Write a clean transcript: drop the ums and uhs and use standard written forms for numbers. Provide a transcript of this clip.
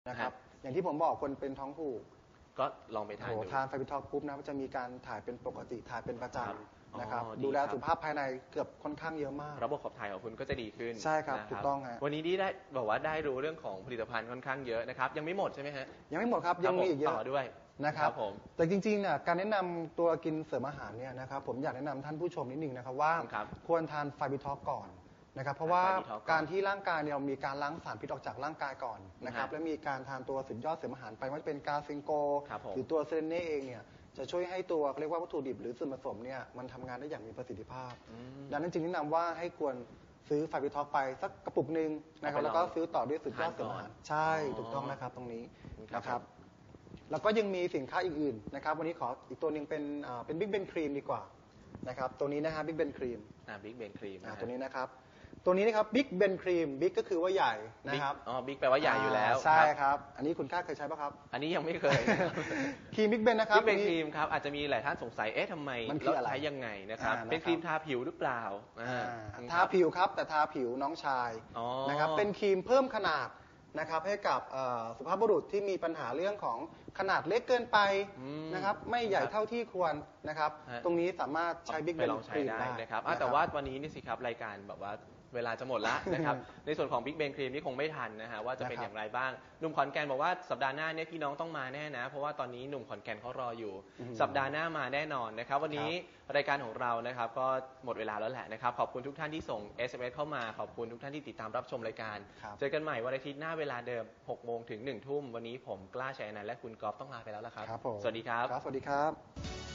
นะครับอย่างที่ผมบอกคนเป็นท้องผูกก็ลองไปทานดูทานไฟบิทอลปุ๊บนะจะมีการถ่ายเป็นปกติถ่ายเป็นประจำนะครับอ๋อดูแลสุขภาพภายในเกือบค่อนข้างเยอะมากระบบขับถ่ายของคุณก็จะดีขึ้นใช่ครับถูกต้องฮะวันนี้ได้บอกว่าได้รู้เรื่องของผลิตภัณฑ์ค่อนข้างเยอะนะครับยังไม่หมดใช่ไหมฮะยังไม่หมดครับยังมีอีกเยอะต่อด้วยนะครับแต่จริงๆเนี่ยการแนะนำตัวกินเสริมอาหารเนี่ยนะครับผมอยากแนะนำท่านผู้ชมนิดนึงนะครับว่าควรทานไฟบิทอลก่อนนะครับเพราะว่าการที่ร่างกายเนี่ยมีการล้างสารพิษออกจากร่างกายก่อนนะครับและมีการทานตัวสุดยอดเสริมอาหารไปว่าจะเป็นกาซิงโกหรือตัวเซเลเน่เองเนี่ยจะช่วยให้ตัวเรียกว่าวัตถุดิบหรือส่วนผสมเนี่ยมันทำงานได้อย่างมีประสิทธิภาพดังนั้นจึงแนะนำว่าให้ควรซื้อไฟบิทอลไปสักกระปุกหนึ่งนะครับแล้วก็ซื้อต่อด้วยสุดยอดเสริมอาหารใช่ถูกต้องนะครับตรงนี้นะครับแล้วก็ยังมีสินค้าอื่นๆนะครับวันนี้ขออีกตัวหนึ่งเป็นบิ๊กเบนครีมดีกว่านะครับตัวนี้นะฮะบิ๊กเบนครีมบิ๊กเบนครีมตัวนี้นะครับตัวนี้นะครับบิ๊กเบนครีมบิ๊กก็คือว่าใหญ่นะครับบิ๊กแปลว่าใหญ่อยู่แล้วใช่ครับอันนี้คุณกล้าเคยใช้ป่ะครับอันนี้ยังไม่เคยครีมบิ๊กเบนนะครับบิ๊กเบนครีมครับอาจจะมีหลายท่านสงสัยทำไมเราใช้ยังไงนะครับเป็นครีมทาผิวหรือเปล่าทาผิวครับแต่ทาผิวน้องชายนะครับเป็นครีมเพิ่มขนาดนะครับให้กับสุภาพบุรุษที่มีปัญหาเรื่องของขนาดเล็กเกินไปนะครับไม่ใหญ่เท่าที่ควรนะครับตรงนี้สามารถใช้บิ๊กเบนครีมได้นะครับแต่ว่าวันนี้นี่สิครับรายการแบบว่าเวลาจะหมดแล้วนะครับในส่วนของบิ๊กเบนครีมนี่คงไม่ทันนะฮะว่าจะเป็นอย่างไรบ้างหนุ่มขอนแก่นบอกว่าสัปดาห์หน้าเนี่ยพี่น้องต้องมาแน่นะเพราะว่าตอนนี้หนุ่มขอนแก่นเขารออยู่สัปดาห์หน้ามาแน่นอนนะครับวันนี้รายการของเรานะครับก็หมดเวลาแล้วแหละนะครับขอบคุณทุกท่านที่ส่ง SMS เข้ามาขอบคุณทุกท่านที่ติดตามรับชมรายการเจอกันใหม่วันอาทิตย์หน้าเวลาเดิม 6 โมงถึง 1 ทุ่มวันนี้ผมกล้าชัยอนันต์และคุณกอล์ฟต้องลาไปแล้วละครับสวัสดีครับสวัสดีครับ